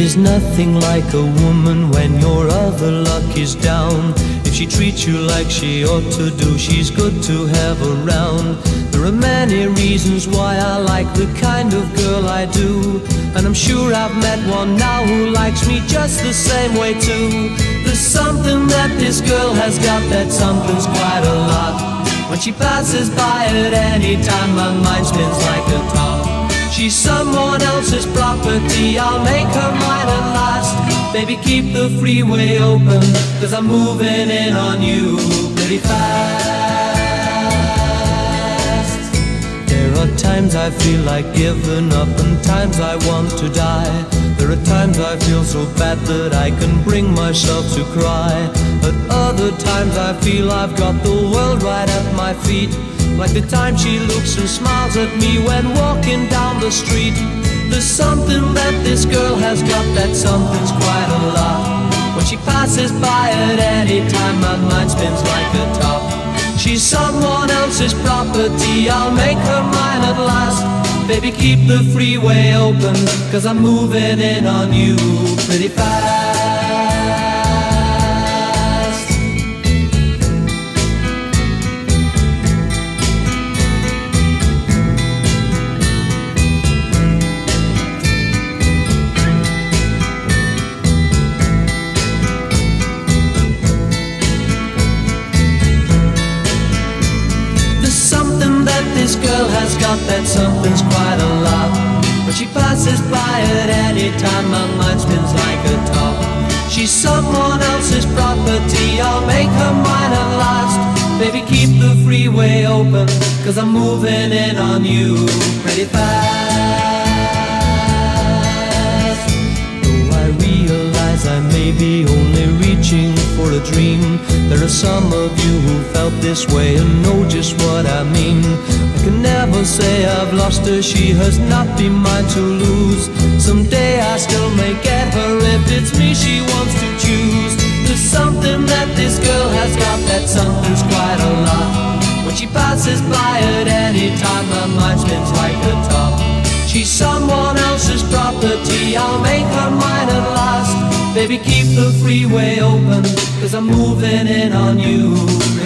is nothing like a woman when your other luck is down. If she treats you like she ought to do, she's good to have around. There are many reasons why I like the kind of girl I do, and I'm sure I've met one now who likes me just the same way too. There's something that this girl has got, that something's quite a lot. When she passes by at any time, my mind spins like a top. She's someone else's property, I'll make her mine at last. Baby, keep the freeway open, 'cause I'm moving in on you pretty fast. There are times I feel like giving up and times I want to die. There are times I feel so bad that I can bring myself to cry. At other times I feel I've got the world right at my feet, like the time she looks and smiles at me when walking down the street. There's something that this girl has got, that something's quite a lot. When she passes by at any time, my mind spins like a top. She's someone else's property, I'll make her mine at last. Baby, keep the freeway open, 'cause I'm moving in on you pretty fast. This girl has got, that something's quite a lot. When she passes by at any time, my mind spins like a top. She's someone else's property, I'll make her mine at last. Baby, keep the freeway open, 'cause I'm moving in on you pretty fast. Though I realize I may be only reaching for a dream, there are some of you who felt this way and know just what I mean. I can never say I've lost her, she has not been mine to lose. Someday I still may get her, if it's me she wants to choose. There's something that this girl has got, that something's quite a lot. When she passes by at any time, my mind spins like a top. She's someone else's property, I'll make her mine at last. Baby, keep the freeway open, 'cause I'm moving in on you